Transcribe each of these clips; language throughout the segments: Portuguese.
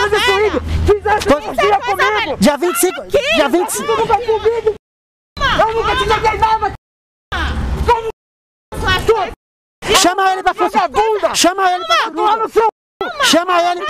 fazer swing. Todo dia comigo. Dia 25. Dia 25. Tu nunca comigo. Eu nunca te joguei nada. Chama ele pra vagabunda. Chama ele pra suruba. Chama ele.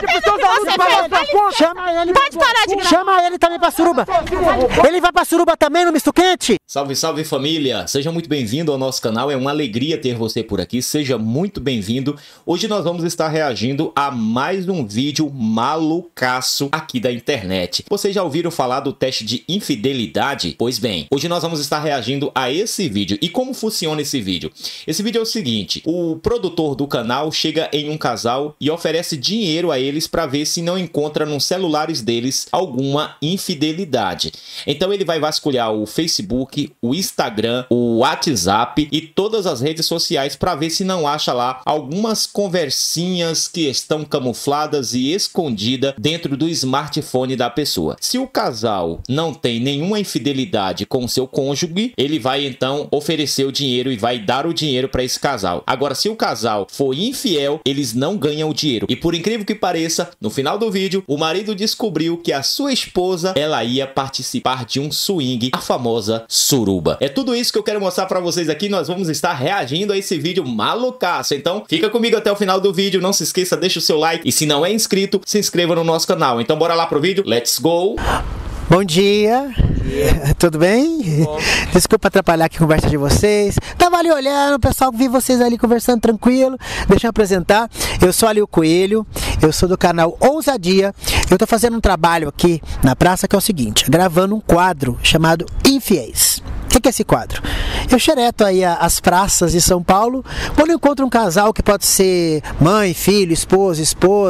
Chama ele. Pode parar de gravar. Chama ele também pra suruba. Ele vai pra suruba também no misto quente. Salve, salve família! Seja muito bem-vindo ao nosso canal, é uma alegria ter você por aqui, seja muito bem-vindo. Hoje nós vamos estar reagindo a mais um vídeo malucaço aqui da internet. Vocês já ouviram falar do teste de infidelidade? Pois bem, hoje nós vamos estar reagindo a esse vídeo. E como funciona esse vídeo? Esse vídeo é o seguinte, o produtor do canal chega em um casal e oferece dinheiro a eles para ver se não encontra nos celulares deles alguma infidelidade. Então ele vai vasculhar o Facebook, o Instagram, o WhatsApp e todas as redes sociais para ver se não acha lá algumas conversinhas que estão camufladas e escondidas dentro do smartphone da pessoa. Se o casal não tem nenhuma infidelidade com seu cônjuge, ele vai então oferecer o dinheiro e vai dar o dinheiro para esse casal. Agora, se o casal for infiel, eles não ganham o dinheiro. E por incrível que pareça, no final do vídeo, o marido descobriu que a sua esposa, ela ia participar de um swing, a famosa suruba. É tudo isso que eu quero mostrar pra vocês aqui. Nós vamos estar reagindo a esse vídeo malucaço. Então fica comigo até o final do vídeo. Não se esqueça, deixa o seu like. E se não é inscrito, se inscreva no nosso canal. Então bora lá pro vídeo. Let's go! Bom dia. Tudo bem? Bom. Desculpa atrapalhar aqui a conversa de vocês. Tava ali olhando, o pessoal, vi vocês ali conversando tranquilo. Deixa eu apresentar. Eu sou ali o Coelho, eu sou do canal Ousadia. Eu tô fazendo um trabalho aqui na praça que é o seguinte, gravando um quadro chamado Infiéis. O que é esse quadro? Eu xereto aí as praças de São Paulo, quando eu encontro um casal que pode ser mãe, filho, esposa,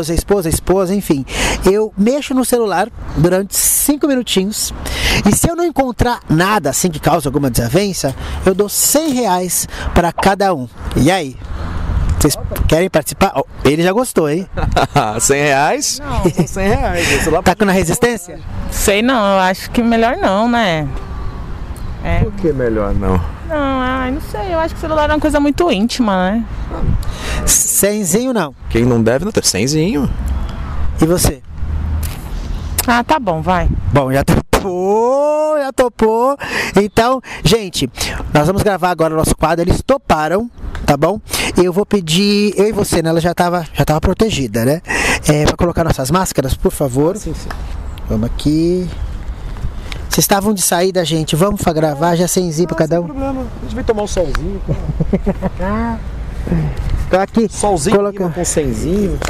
enfim. Eu mexo no celular durante 5 minutinhos e se eu não encontrar nada assim que cause alguma desavença, eu dou R$100 para cada um. E aí? Vocês querem participar? Oh, ele já gostou, hein? R$100? Não, são R$100. Tá com na resistência? Sei não, eu acho que melhor não, né? É. Por que melhor não? Não, não sei, eu acho que o celular é uma coisa muito íntima, né? Cenzinho não. Quem não deve não tem. Cenzinho. E você? Ah, tá bom, vai. Bom, já topou. Então, gente, nós vamos gravar agora o nosso quadro, eles toparam, tá bom? Eu vou pedir, eu e você, né? Ela já tava protegida, né? Pra colocar nossas máscaras, por favor. Sim. Vamos aqui. Vocês estavam de saída, gente. Vamos gravar já sem pra cada um. Não tem problema. A gente vai tomar um solzinho. Tô aqui. Solzinho com cenzinho.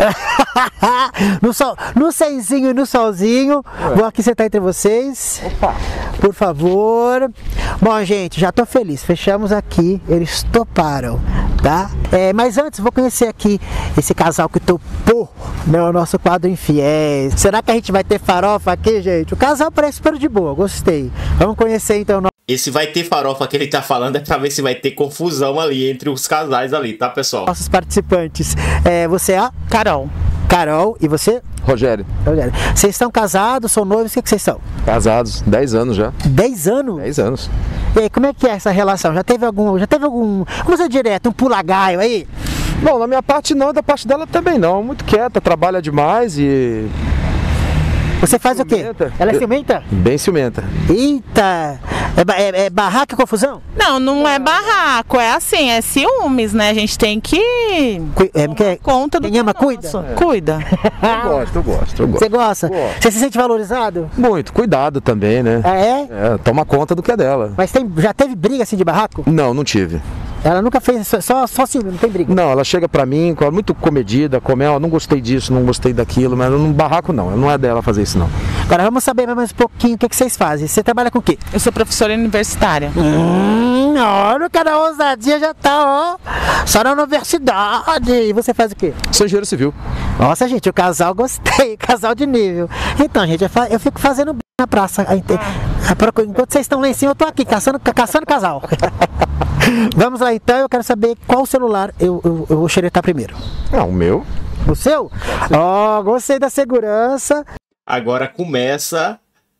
No cenzinho e no solzinho. Vou aqui sentar entre vocês. Opa! Por favor. Bom, gente, já tô feliz. Fechamos aqui. Eles toparam, tá? Mas antes, vou conhecer aqui esse casal que topou, né, o nosso quadro Infiéis. Será que a gente vai ter farofa aqui, gente? O casal parece super de boa, gostei. Vamos conhecer então. Esse vai ter farofa que ele tá falando é pra ver se vai ter confusão ali entre os casais ali, tá, pessoal? Nossos participantes. Você é a Carol. Carol, e você? Rogério. Vocês estão casados, são noivos, o que vocês são? Casados, 10 anos já. 10 anos? 10 anos. E aí, como é que é essa relação? Já teve algum, vamos dizer direto, um pula-gaio aí? Bom, na minha parte não, da parte dela também não. Muito quieta, trabalha demais e... Você faz o quê? Ela é ciumenta? Bem ciumenta. Eita! É barraco e confusão? Não é barraco, é assim, é ciúmes, né? A gente tem que conta do quem ama cuida? Cuida. Eu gosto. Você gosta? Você se sente valorizado? Muito, cuidado também, né? Ah, é? Toma conta do que é dela. Mas já teve briga assim de barraco? Não tive. Ela nunca fez, só ciúme, não tem briga? Não, ela chega pra mim, muito comedida, não gostei disso, não gostei daquilo, mas no barraco não é dela fazer isso não. Agora vamos saber mais um pouquinho o que vocês fazem. Você trabalha com o quê? Eu sou professora universitária. Olha, o cara Ousadia já tá, só na universidade. E você faz o quê? Sou engenheiro civil. Nossa, gente, o casal gostei, casal de nível. Então, gente, eu fico fazendo na praça. Enquanto vocês estão lá em cima, eu tô aqui caçando casal. Vamos lá então, eu quero saber qual celular eu vou xeretar primeiro. O meu. O seu? Gostei da segurança. Agora começa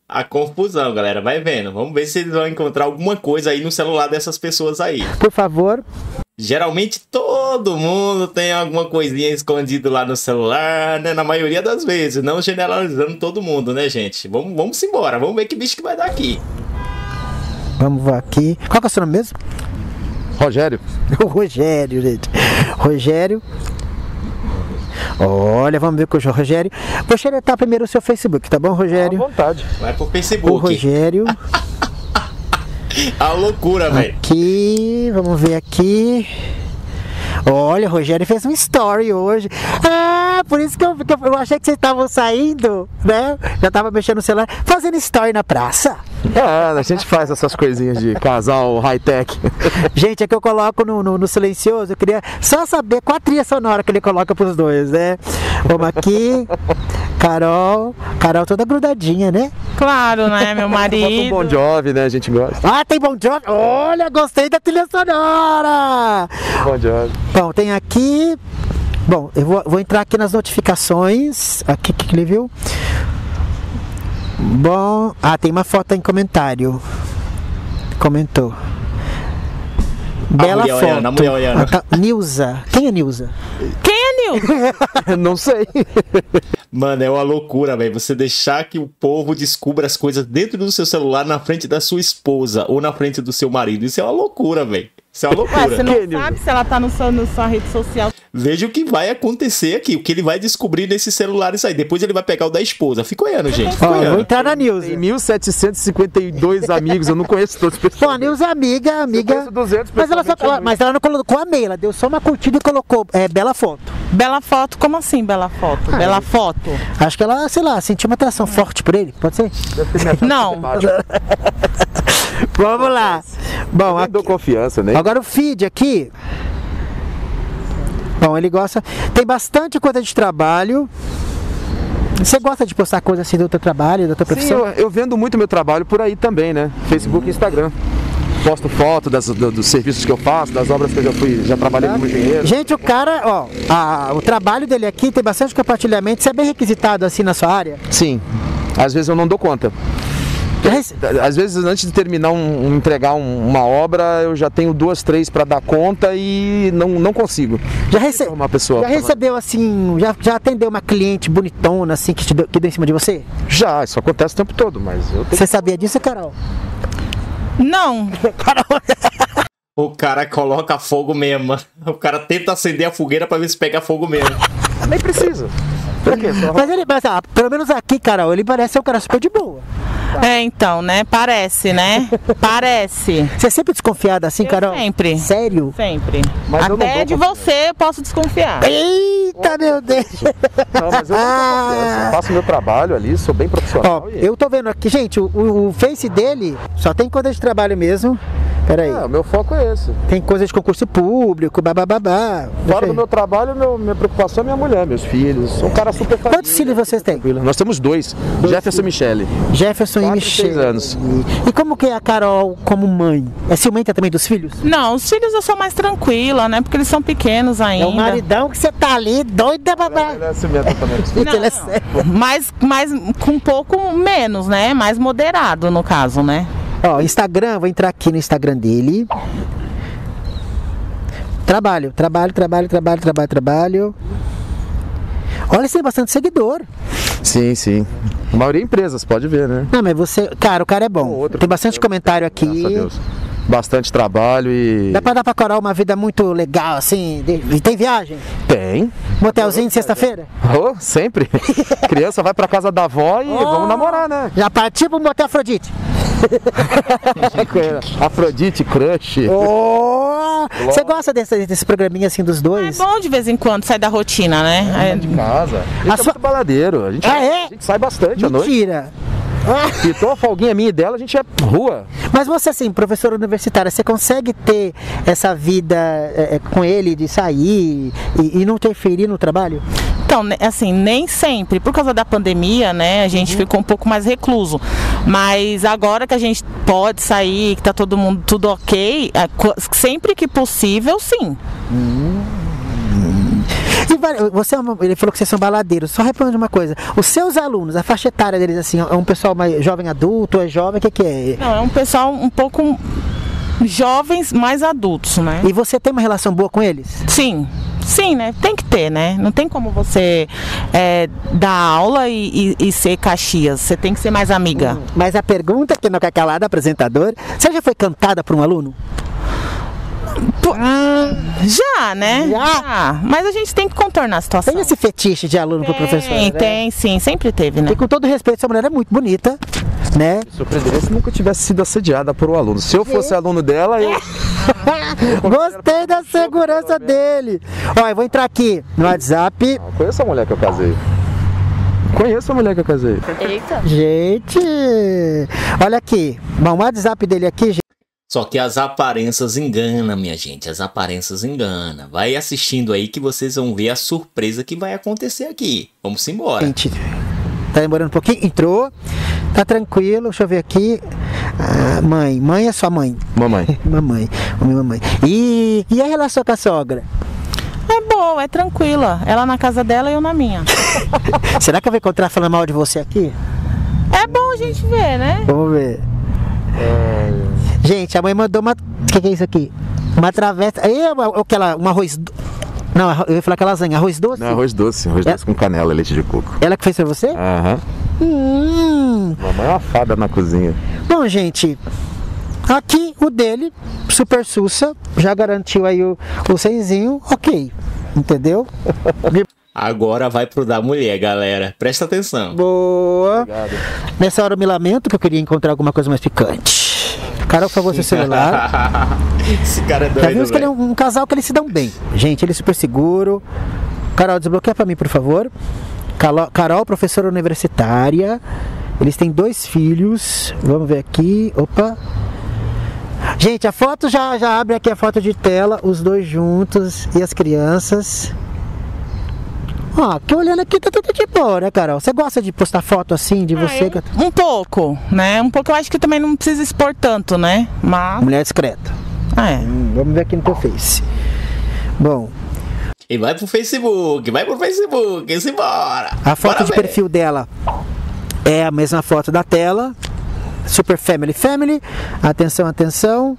a confusão, galera. Vai vendo. Vamos ver se eles vão encontrar alguma coisa aí no celular dessas pessoas aí. Por favor. Geralmente todo mundo tem alguma coisinha escondida lá no celular, né? Na maioria das vezes, não generalizando todo mundo, né, gente? Vamos embora, vamos ver que bicho que vai dar aqui. Vamos aqui. Qual que é o seu nome mesmo? Rogério. O Rogério, gente. Rogério. Olha, vamos ver com o Rogério. Vou xeretar primeiro o seu Facebook, tá bom, Rogério? À vontade. Vai pro Facebook. O Rogério. A loucura, velho. Aqui, vamos ver aqui. Olha, o Rogério fez um story hoje. Ah, por isso que eu achei que vocês estavam saindo, né? Já tava mexendo no celular, fazendo story na praça. A gente faz essas coisinhas de casal high-tech. Gente, é que eu coloco no silencioso. Eu queria só saber qual a trilha sonora que ele coloca pros dois, né? Vamos aqui. Carol toda grudadinha, né? Claro, né, meu marido. Bota um Bon Jovi, né? A gente gosta. Ah, tem Bon Jovi? Olha, gostei da trilha sonora. Bon Jovi. Bom, tem aqui. Bom, eu vou entrar aqui nas notificações. Aqui, que ele viu? Bom, tem uma foto em comentário. Comentou. Bela foto. Olhando, a mulher olhando. Nilza. Quem é Nilza? Quem é Nilza? Não sei. Mano, é uma loucura, velho. Você deixar que o povo descubra as coisas dentro do seu celular na frente da sua esposa ou na frente do seu marido. Isso é uma loucura, velho. Isso é uma loucura. Ué, você não sabe se ela tá no sua rede social. Veja o que vai acontecer aqui, o que ele vai descobrir nesses celulares aí. Depois ele vai pegar o da esposa. Fica olhando, gente. Fica olhando. Vou entrar na Nilza. Tem 1.752 amigos, eu não conheço todos. Bom, a Nilza é amiga. 200 mas ela não colocou a meia, ela deu só uma curtida e colocou bela foto. Bela foto? Como assim, bela foto? Bela foto? Acho que ela, sei lá, sentiu uma atração forte por ele, pode ser? Não. Vamos lá. Bom, aqui, dou confiança, né? Agora o feed aqui. Bom, ele gosta. Tem bastante coisa de trabalho. Você gosta de postar coisa assim do teu trabalho, da tua profissão? Sim, eu vendo muito meu trabalho por aí também, né? Facebook e Instagram. Posto foto dos serviços que eu faço, das obras que eu já trabalhei como engenheiro. Gente, o cara, o trabalho dele aqui tem bastante compartilhamento. Você é bem requisitado assim na sua área? Sim. Às vezes eu não dou conta. Às vezes, antes de terminar entregar uma obra, eu já tenho 2, 3 para dar conta e não consigo. Já recebeu assim, já atendeu uma cliente bonitona assim que deu em cima de você? Já, isso acontece o tempo todo, mas eu tenho... Você sabia disso, Carol? Não. O cara coloca fogo mesmo. O cara tenta acender a fogueira para ver se pega fogo mesmo. Nem precisa. Pra quê? Mas pelo menos aqui, Carol, ele parece ser um cara super de boa. Então, né? Parece, né? Parece. Você é sempre desconfiada assim, Carol? Sempre. Sério? Sempre. Mas até de você eu posso desconfiar. Eita, meu Deus! Não, mas eu não faço meu trabalho ali, sou bem profissional. Eu tô vendo aqui, gente, o Face dele só tem coisa de trabalho mesmo. Peraí. O meu foco é esse. Tem coisa de concurso público, babababá. Fora do meu trabalho, minha preocupação é minha mulher, meus filhos. Sou um cara super família. Quantos filhos vocês têm? Nós temos 2. Jefferson e Michele. Jefferson e Michele. 6 anos. E como que é a Carol como mãe? É ciumenta também dos filhos? Não, os filhos eu sou mais tranquila, né? Porque eles são pequenos ainda. É o maridão que você tá ali, doida, babá. Ele é ciumenta também. Mas com um pouco menos, né? Mais moderado, no caso, né? Instagram, vou entrar aqui no Instagram dele. Trabalho. Olha, você tem bastante seguidor. Sim. A maioria é empresas, pode ver, né? Não, mas você... Cara, o cara é bom. Tem bastante comentário aqui. Graças a Deus. Bastante trabalho e... Dá pra dar pra Carol uma vida muito legal, assim? E tem viagem? Tem. Motelzinho de sexta-feira? Sempre. Criança vai pra casa da avó e vamos namorar, né? Já partiu pro motel Afrodite? Afrodite, crush. Você gosta desse programinha assim dos dois? É bom de vez em quando sair da rotina, né? De casa. A gente é muito baladeiro. A gente sai bastante à noite. Mentira. Então a folguinha minha e dela, a gente é rua. Mas você, assim, professora universitária, você consegue ter essa vida com ele, de sair e não interferir no trabalho? Então, assim, nem sempre. Por causa da pandemia, né, a gente ficou um pouco mais recluso. Mas agora que a gente pode sair, que tá todo mundo tudo ok, sempre que possível, sim. Ele falou que vocês são baladeiros. Só responde uma coisa. Os seus alunos, a faixa etária deles, assim, é um pessoal mais jovem adulto, é jovem, o que é? Não, é um pessoal um pouco jovens, mais adultos, né? E você tem uma relação boa com eles? Sim, né? Tem que ter, né? Não tem como você dar aula e ser Caxias. Você tem que ser mais amiga. Mas a pergunta que não quer calar do apresentador, você já foi cantada por um aluno? Já, né? Já. Mas a gente tem que contornar a situação. Tem esse fetiche de aluno pro professor? Tem, sim. Sempre teve, né? E com todo respeito, essa mulher é muito bonita, né? Me surpreenderia se nunca tivesse sido assediada por um aluno. Se eu fosse aluno dela, eu... Gostei da segurança dele. Ó, eu vou entrar aqui no WhatsApp. Conheço a mulher que eu casei. Eita. Gente, olha aqui. Bom, o WhatsApp dele aqui, gente. Só que as aparências enganam, minha gente. As aparências enganam. Vai assistindo aí que vocês vão ver a surpresa que vai acontecer aqui. Vamos embora. Gente, tá demorando um pouquinho. Entrou. Tá tranquilo. Deixa eu ver aqui. Ah, mãe. Mãe é sua mãe? Mamãe. Mamãe. Mamãe. E a relação com a sogra? É boa, é tranquila. Ela na casa dela e eu na minha. Será que eu vou encontrar falando mal de você aqui? É bom a gente ver, né? Vamos ver. Gente, a mãe mandou uma... O que é isso aqui? Uma travessa... Um arroz... Não, eu ia falar que é lasanha. Arroz doce? Não, arroz doce com canela e leite de coco. Ela que fez pra você? Aham. Mamãe é uma fada na cozinha. Bom, gente... Aqui o dele, super sussa, já garantiu aí o 100zinho, ok, entendeu? Agora vai pro da mulher, galera. Presta atenção. Boa. Obrigado. Nessa hora eu me lamento que eu queria encontrar alguma coisa mais picante. Carol, por favor, seu celular. Esse cara é doido, Já vimos que ele é um casal que eles se dão bem. Gente, ele é super seguro. Carol, desbloqueia pra mim, por favor. Carol, professora universitária. Eles têm 2 filhos. Vamos ver aqui. Opa. Gente, a foto já abre aqui a foto de tela, os 2 juntos e as crianças. Ó, que olhando aqui tá tudo de boa, né, Carol? Você gosta de postar foto assim de você? Um pouco, né? Um pouco eu acho que também não precisa expor tanto, né? Mas... Mulher discreta. Vamos ver aqui no teu Face. Bom. E vai pro Facebook, simbora. A foto de perfil dela é a mesma foto da tela. Super Family. Atenção.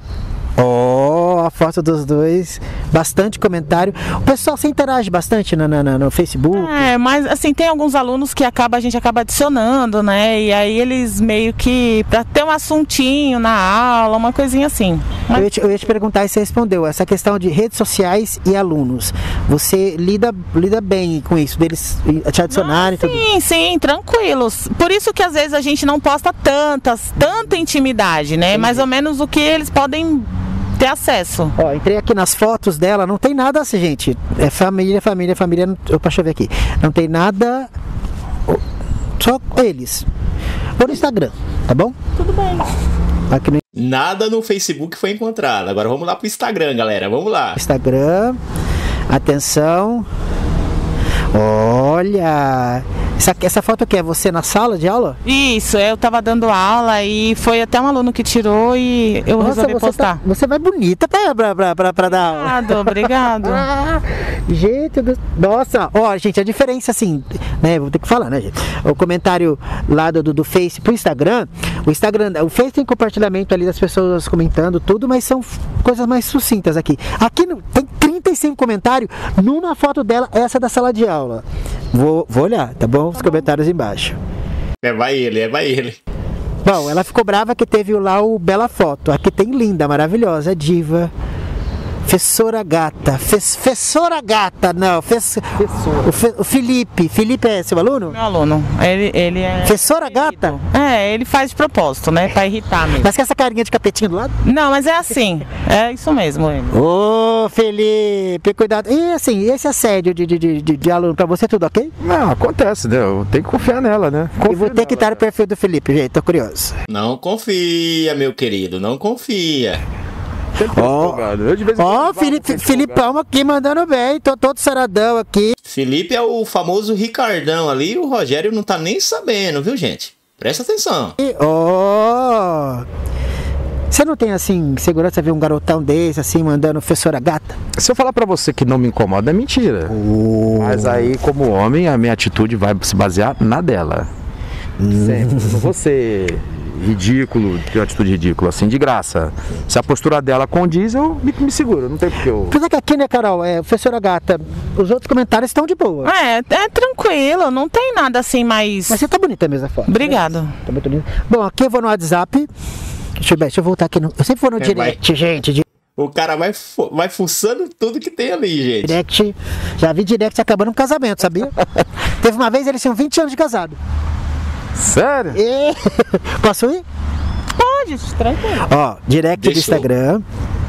Ó, a foto dos 2. Bastante comentário. O pessoal se interage bastante no Facebook. Mas assim, tem alguns alunos que a gente acaba adicionando, né? E aí eles meio que, pra ter um assuntinho na aula, uma coisinha assim. Mas... Eu ia te perguntar e você respondeu. Essa questão de redes sociais e alunos. Você lida bem com isso? Deles te adicionarem? Sim, tranquilos. Por isso que às vezes a gente não posta tanta intimidade, né? Mais ou menos o que eles podem ter acesso. Ó, entrei aqui nas fotos dela, não tem nada assim, gente. É família. Opa, deixa eu ver aqui. Não tem nada. Só eles. Ou no Instagram, tá bom? Tudo bem. Aqui no Nada no Facebook foi encontrado. Agora vamos lá pro Instagram, galera. Vamos lá. Instagram. Atenção. Olha. Essa foto aqui é você na sala de aula? Isso, eu tava dando aula e foi até um aluno que tirou e eu resolvi postar. Você vai bonita pra dar aula. Obrigado. Gente, nossa, ó, gente, a diferença assim, né, vou ter que falar, né, gente? O comentário lá do Face pro Instagram, o Face tem compartilhamento ali das pessoas comentando tudo, mas são coisas mais sucintas aqui. Aqui tem 35 comentários numa foto dela, essa da sala de aula. Vou olhar, tá bom? Os comentários embaixo. Vai ele. Bom, ela ficou brava que teve lá o Bela Foto. Aqui tem linda, maravilhosa, diva. Fessora Gata. Fessora Gata, não. O Felipe. Felipe é seu aluno? Meu aluno. Ele é... Fessora Gata? Ele faz de propósito, né? Pra irritar mesmo. Mas com essa carinha de capetinho do lado? Não, mas é assim. É isso mesmo. Ô, Felipe, cuidado. E assim, esse assédio de aluno pra você, tudo ok? Não, acontece, né? Eu tenho que confiar nela, né? E vou ter que estar no perfil do Felipe, gente. Tô curioso. Não confia, meu querido. Não confia. Ó, Filipão aqui mandando bem, tô todo saradão aqui. Felipe é o famoso Ricardão ali, o Rogério não tá nem sabendo, viu, gente? Presta atenção. Você não tem, assim, segurança ver um garotão desse, assim, mandando professora gata? Se eu falar pra você que não me incomoda, é mentira. Mas aí, como homem, a minha atitude vai se basear na dela. Sempre. Eu não vou ser ridículo, ter uma atitude ridícula, assim, de graça. Se a postura dela condiz, eu me seguro. Não tem porque eu... Apesar que aqui, né, Carol, professora gata, os outros comentários estão de boa. É tranquilo, não tem nada assim mais... Mas você tá bonita mesmo, a foto. Obrigado. Né? Tá muito linda. Bom, aqui eu vou no WhatsApp. Deixa eu voltar aqui no... Eu sempre vou no direct, gente. O cara vai fuçando tudo que tem ali, gente. Direct. Já vi direct acabando um casamento, sabia? Teve uma vez, eles tinham 20 anos de casado. Sério? Posso ir? Pode, tranquilo. Ó, direct do Instagram.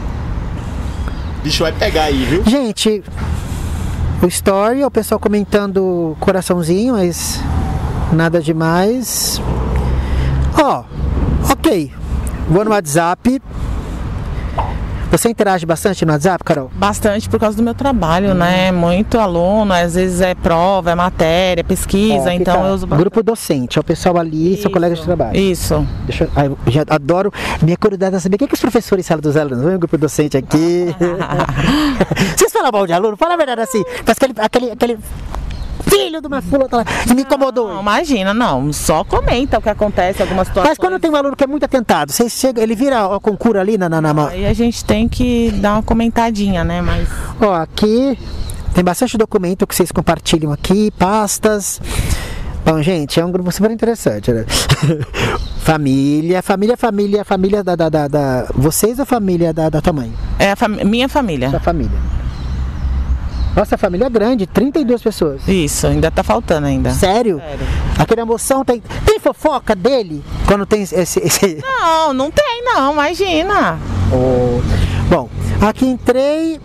O bicho vai pegar aí, viu? Gente, o story, o pessoal comentando coraçãozinho, mas nada demais. Ó, ok. Vou no WhatsApp. Você interage bastante no WhatsApp, Carol? Bastante por causa do meu trabalho, né? Muito aluno, às vezes é prova, é matéria, pesquisa, então eu uso bastante. Grupo docente, é o pessoal ali, seu colega de trabalho. Isso. Eu já adoro, minha curiosidade é saber o que os professores falam dos alunos. Vem o grupo docente aqui. Vocês falam mal de aluno? Fala a verdade assim. Faz aquele filho de uma fula que me incomodou. Não, imagina, não. Só comenta o que acontece, algumas situações. Mas quando tem um aluno que é muito atentado, você chega, ele vira o concurso ali na Aí a gente tem que dar uma comentadinha, né? Mas... Ó, aqui tem bastante documento que vocês compartilham aqui, pastas. Bom, gente, é um grupo super interessante, né? Família da... Vocês ou a família da tua mãe? É minha família. Sua família. Nossa, a família é grande, 32 pessoas. Isso, ainda tá faltando ainda. Sério? Sério. Aquela emoção, tem fofoca dele? Quando tem esse... Não tem não, imagina. Bom, aqui entrei...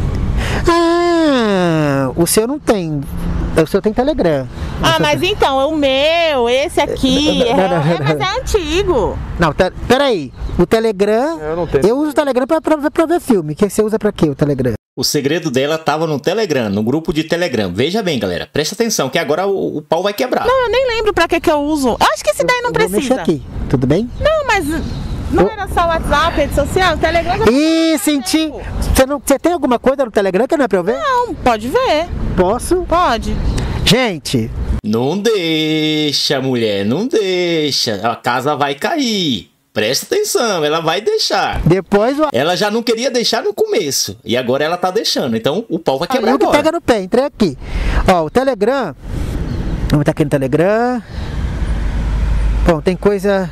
o seu não tem... O seu tem Telegram. Mas então, esse aqui, mas é antigo. Não, peraí. O Telegram... Eu uso o Telegram pra ver filme. O que você usa pra quê, o Telegram? O segredo dela tava no Telegram, no grupo de Telegram. Veja bem, galera, presta atenção, que agora o pau vai quebrar. Não, eu nem lembro pra que eu uso. Eu acho que esse daí não precisa. Vou mexer aqui, tudo bem? Não, mas não era só WhatsApp, rede social, o Telegram... senti. Você tem alguma coisa no Telegram que não é pra eu ver? Não, pode ver. Posso? Pode. Gente... Não deixa, mulher, não deixa. A casa vai cair. Presta atenção, ela vai deixar. Depois ela já não queria deixar no começo. E agora ela tá deixando. Então o pau vai quebrar agora. Pega no pé, entrei aqui. Ó, o Telegram. Vamos estar aqui no Telegram. Bom, tem coisa...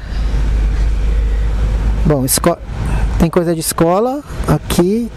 Bom, tem coisa de escola aqui.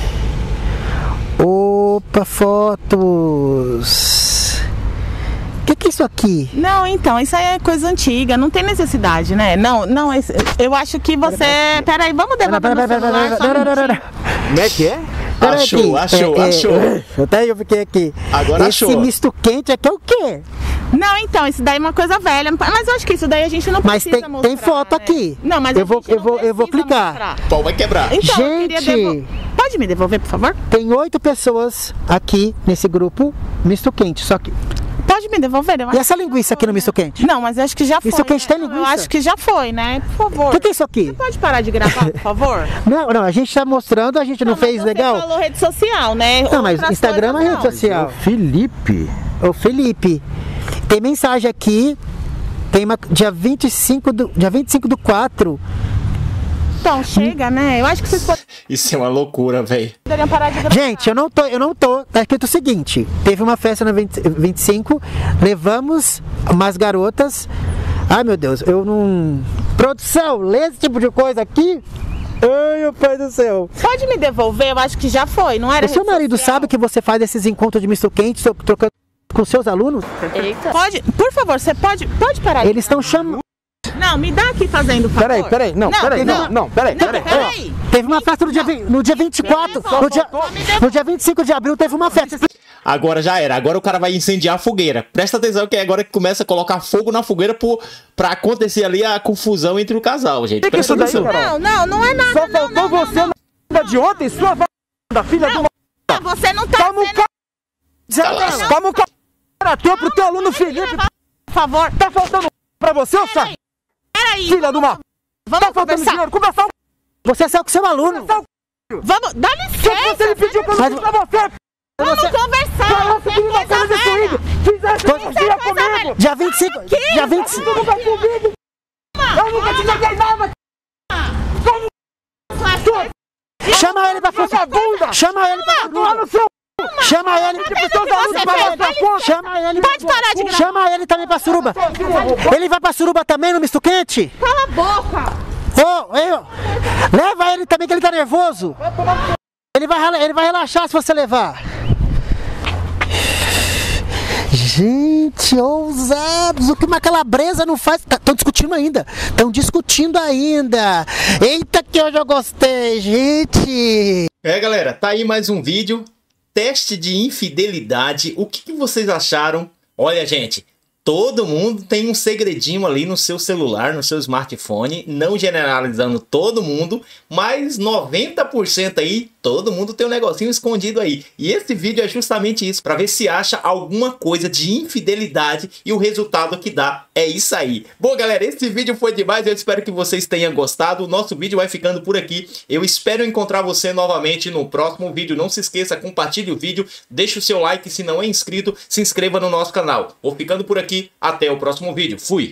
Opa, fotos. O que é isso aqui? Não, então, isso aí é coisa antiga, não tem necessidade, né? Não, eu acho que você... Peraí, vamos devolver no celular. Como é que é? Achou. Até eu fiquei aqui. Agora achou. Esse misto quente aqui é o quê? Não, então, isso daí é uma coisa velha. Mas eu acho que isso daí a gente não precisa mostrar. Mas tem foto aqui. Não, mas eu vou clicar. O pau vai quebrar. Então, gente, pode me devolver, por favor? Tem 8 pessoas aqui nesse grupo misto quente, só que... Pode me devolver? E essa linguiça aqui no misto quente? Não, mas eu acho que já foi. Misto quente tem linguiça? Eu acho que já foi, né? Por favor. O que é isso aqui? Você pode parar de gravar, por favor? Não, a gente tá mostrando, a gente não fez legal. Você falou rede social, né? Não, mas Instagram é rede social. O Felipe. Tem mensagem aqui. Tem uma dia 25 do 4. Então, chega, né? Eu acho que vocês podem... Isso é uma loucura, velho. Poderiam parar de gravar. Gente, eu não tô. Tá escrito o seguinte: teve uma festa na 25, levamos umas garotas. Ai, meu Deus, eu não... Produção, lê esse tipo de coisa aqui. Ai, meu pai do céu. Pode me devolver? Eu acho que já foi, não era? O seu marido sabe que você faz esses encontros de misto quente trocando com seus alunos? Eita. Pode, por favor, você pode parar. Eles estão chamando. Não, me dá aqui fazendo favor. Peraí. Teve uma festa no dia 24. No dia 25 de abril teve uma festa. Agora já era. Agora o cara vai incendiar a fogueira. Presta atenção que é agora que começa a colocar fogo na fogueira pra acontecer ali a confusão entre o casal, gente. Presta atenção. Não é nada. Só faltou você na de ontem, sua da filha do... Você não tá sendo... Como o cara pro teu aluno Felipe. Por favor. Tá faltando pra você, ou sabe? Peraí. Filha do mal. Vamos tá faltando conversar. dinheiro. Conversar Você saiu com seu aluno. Vamos, dá licença. Você me pediu que eu não fiz pra você. Vamos conversar. Você queria uma coisa destruída. Fizesse um dia comigo. Dia 25. Dia 25. Tu nunca comigo. Eu nunca te neguei nada. Chama ele pra funcionar. Chama ele pra Lá no seu. Chama ele. Chama ele. Pode parar de gravar. Chama ele também pra suruba. Ele vai pra suruba também no misto quente? Cala a boca. Leva ele também que ele tá nervoso. Ele vai relaxar se você levar. Gente, ousados, o que uma calabresa não faz? Estão discutindo ainda. Eita que hoje eu gostei, gente. Galera, tá aí mais um vídeo. Teste de infidelidade. O que vocês acharam? Olha, gente, todo mundo tem um segredinho ali no seu celular, no seu smartphone. Não generalizando todo mundo, mas 90% aí, todo mundo tem um negocinho escondido aí. E esse vídeo é justamente isso, para ver se acha alguma coisa de infidelidade e o resultado que dá é isso aí. Bom, galera, esse vídeo foi demais, eu espero que vocês tenham gostado. O nosso vídeo vai ficando por aqui. Eu espero encontrar você novamente no próximo vídeo. Não se esqueça, compartilhe o vídeo, deixe o seu like, se não é inscrito, se inscreva no nosso canal. Vou ficando por aqui, até o próximo vídeo. Fui!